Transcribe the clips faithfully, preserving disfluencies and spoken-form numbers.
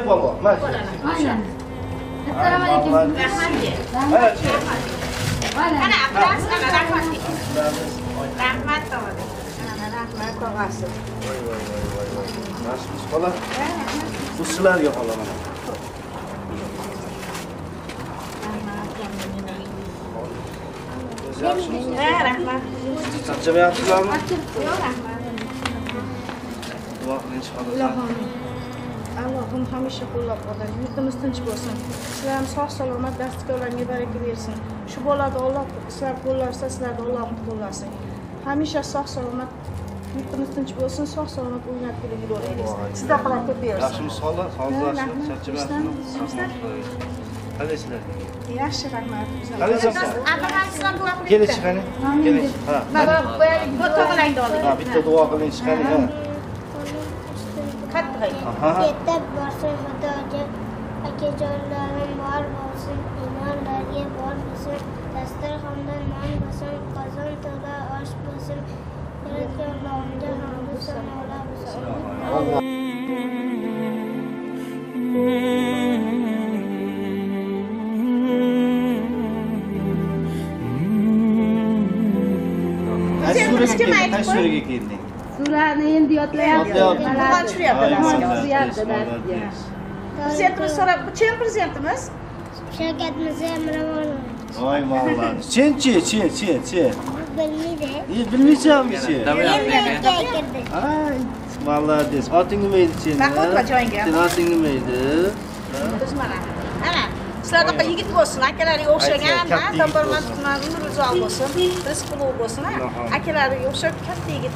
bobo. Mana. Aynen. Assalomu alaykum. Rahmat. Mana apparat, mana rahmat. Rahmat tog'a. Mana rahmat tog'asi. Voy voy voy voy voy. Nasibsiz bola. Bu sizlarga bola mana. Rahmat. Charchamayapsizlarmi? Yo'q, rahmat. Duo qiling inshaalloh. Allohim hamisha qo'llab-quvvatlasin. Yurtimiz tinch bo'lsin. Sizlar sog' salomat dasturlarga baraka bersin. Shu bolada Alloh sizlar qo'llarsa, sizlarga Alloh qo'llasin. Hamisha sog' salomat yurtimiz tinch bo'lsin, sog' salomat o'ynab kulib yuraveramiz. Sizda qilib ko'p bersin. Yaxshimiz xola, sog'liqsiz, charchamayapsizmi? Qalaysizlar? Yaxshi, rahmat. Qalaysizlar? Abdulhamidjon duo qiling. Keling chiqani. Keling. Ha. Mana qo'yaylik, bu tog'langni oling. Ha, bitta duo qiling chiqani. Ha. Qattiq. Yetib borsin xudoga, akajonlarim bor bo'lsin, imonlarga bor bo'lsin, dasturxondan non bo'lsin, qozon to'la osh bo'lsin, yaratganlarga hamdu sanolar bo'lsin. Qaysi suraga kelding? Surani endi yodlayapti. Bugun tushyapti. Prezidentimiz so'rab, kim prezidentimiz? Shavkat Mirziyoyev. Voy vallah. Sen-chi, sen, sen, sen. Bilmaydi. E, bilmaysanmi sen? Menga kirdi. Ay, молодец. Oting nima edi sen? Mahmudova joyinga. Sen oting nima edi? Biz mana. Ana, sizlarga yigit bo'lsin, akalariga o'xshagan, To'polmon tumani Nuruzol bo'lsin, Rizqulov bo'lsin, akalariga o'xshab katta yigit.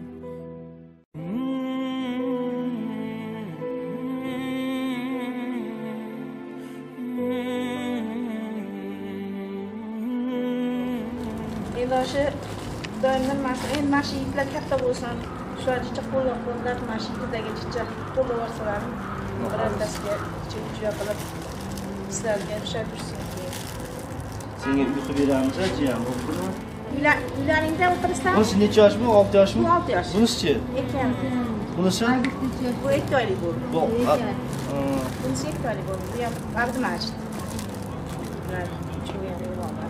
Eloshi doimdan mana endi mana shu yigitlar katta bo'lsin. Shular jicha qo'llab-quvvatlab mana shu yigitlarga jicha qo'llaversalar, birontasiga jicha qilib sizlarga o'xshab tursin. Senga uyqu beramiz, jiyan, bo'ptimi? Uylaringda o'tirsan? Bunisi necha yoshmi? olti yoshmi? Bu olti yosh. Bunisi-chi? Ekan. Bunisi? Bu ikki oylik bu. Bu. Bunisi ikki oylik bu. Bu ham Abdumajid. Ular uchinchi o'g'illar.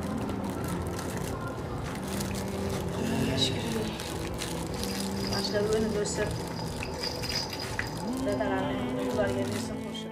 Başlar öyle göster. Dedelerle yıllar gelirsin koşu.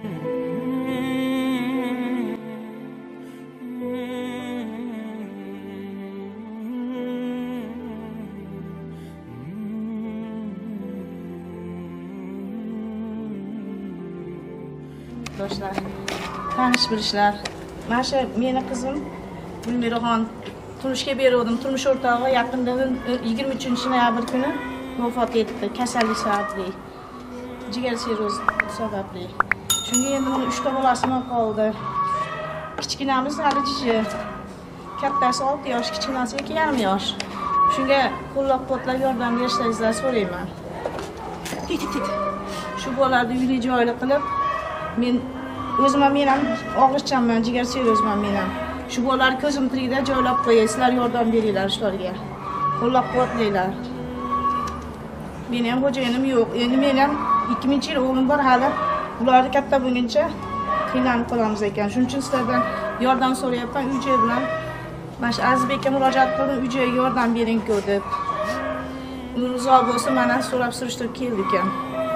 Dostlar, tanış bilishlar. Mana shu meni qizim Gulmiraxon turmushga berdim. Turmush o'rtog'i yaqindan yigirma uchinchi noyabr kuni vafot etdi. Kasallik sababli. Jigar siroz sababli. Shunga endi uni uchta bolasi qoldi. Kichkinamiz hali jishi. Kattasi olti yosh, kichkinasi ikki yarim yosh. Shunga qo'llab-quvvatlab yordam berishlaringizni so'rayman. Tit tit. Shu bolalarni uyli joyli qilib, men o'zim ham men ham og'riqchanman, jigar sirozman men ham. Shu bolalar ko'zim tirikda joylab qo'yasizlar, yordam beringlar shularga. Qo'llab-quvvatlanglar. Men ham xo'jayinim yo'q. Endi men ham ikki ming yil o'g'lim bor hali. Ularni katta bo'lguncha qiynalib qolamiz ekan. Shuning uchun sizlardan yordam so'rayapman. Uy-joy bilan mana shu Azizbekka murojaat qildim, uy-joyga yordam bering-ku deb. Nuruzol bo'lsa mana so'rab surishtirib keldi ekan.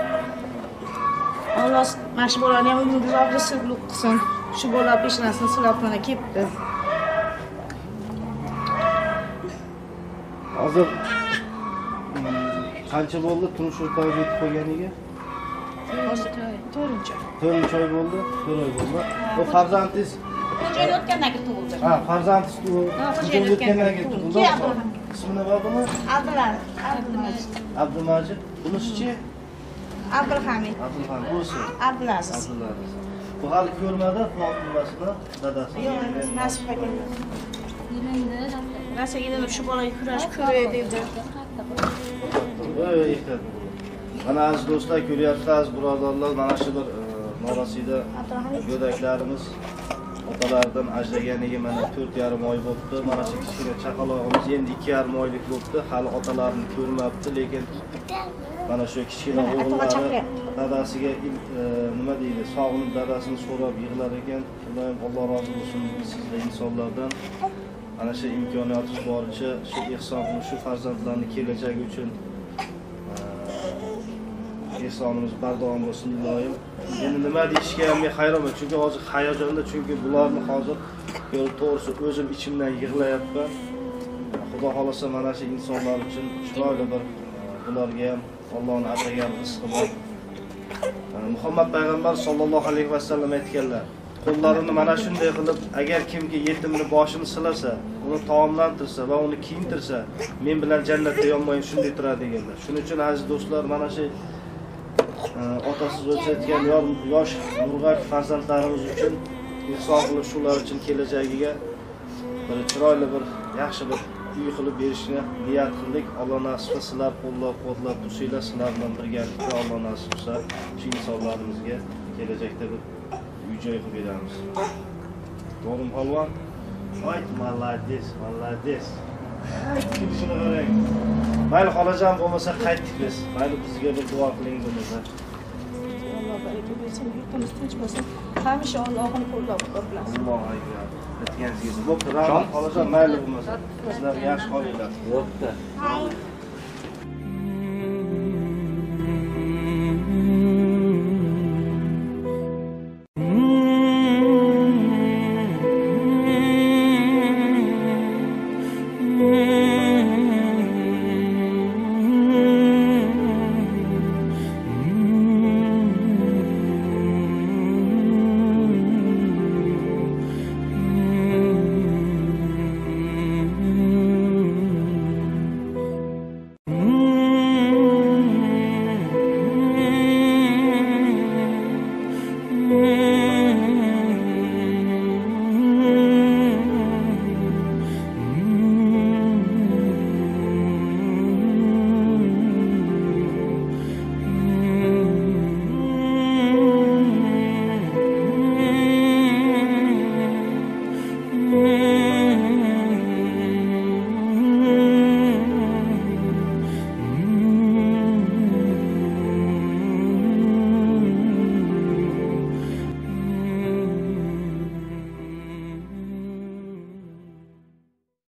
Alloh mana shu bolalarni ham Nuruzol rizqlik qilsin. Shu bolalar peshanasini silab mana kelibdi. Hozir qancha bo'ldi turmush o'rtog'iga yetib qolganiga? to'rtinchi oy. to'rtinchi oy bo'ldi, to'rt oy bo'ldi. Bu farzandingiz Xo'jayin o'tgandan keyin tug'ildi. ha, farzandingiz tug'ildi. O'tgandan keyin tug'ildi. Ismi nima bo'ldi? Abdullah, Abdumajid, Abdumajid. Bunisi-chi? Abdulhamid, Abdulhamid. Bunisi? Abdulaziz. Abdulaziz. Bu hali ko'rmadi Fatimasini, dadasi. Yo'q, nasib ekan. Nasib ekan shu bolaga kurash ko'ray dedi. Voy ekan. Mana aziz do'stlar, ko'ryapsiz aziz birodarlar, mana shu bir norasida go'daklarimiz otalaridan ajraganiga mana to'rt yarim oy bo'libdi. Mana shu kichkina chaqalog'imiz endi ikki yarim oylik bo'libdi. Hali otalarini ko'rmabdi, lekin mana shu kichkina o'g'illari dadasiga e, nima deydi, sog'inib dadasini so'rab yig'lar ekan. Xudoyim Alloh rozi bo'lsin sizlar insonlardan. Ana shu imkoniyatingiz boricha shu ehson qilib shu farzandlarning kelajagi uchun ehsonimiz bardavom bo'lsin iloyim. Endi nima deyishga ham men hayronman, chunki hozir hayajonda, chunki bularni hozir to'g'risi o'zim ichimdan yig'layapman. Xudo xolasa mana shu insonlar uchun chiroyli bir bularga ham Allohning atagan rizqi bor. Muhammad payg'ambar sollallohu alayhi vasallam aytganlar, qo'llarini mana shunday qilib, agar kimki yetimni boshini silasa, uni taomlantirsa va uni kiyintirsa, men bilan jannatda yonma-yon shunday turadi deganlar. Shuning uchun aziz do'stlar, mana shu otasiz o'tayotgan yosh nurg'ak farzandlarimiz uchun ihson qilib shular uchun kelajagiga bir chiroyli bir yaxshi bir uy qilib berishni niyat qildik. Alloh nasib qilsa, sizlar qo'llab-quvvatlab tursanglar, sizlar bilan birgalikda Alloh nasib qilsa shu insonlarimizga kelajakda bir uy-joy qilib beramiz. To'g'rimi polvon? Voy, молодец, молодец. Shuni qarang. Mayli xolajon bo'lmasa qaytdik biz. Mayli bizga bir duo qiling bo'lmasa. Alloh baraka bersin, yurtimiz tinch bo'lsin. Hamisha Allohning qo'llab-quvvatlab. Alloh aytgan. Aytganingiz bo'pti. Rahmat xolajon, mayli bo'lmasa. Sizlar yaxshi qolinglar. Bo'pti. Hayır.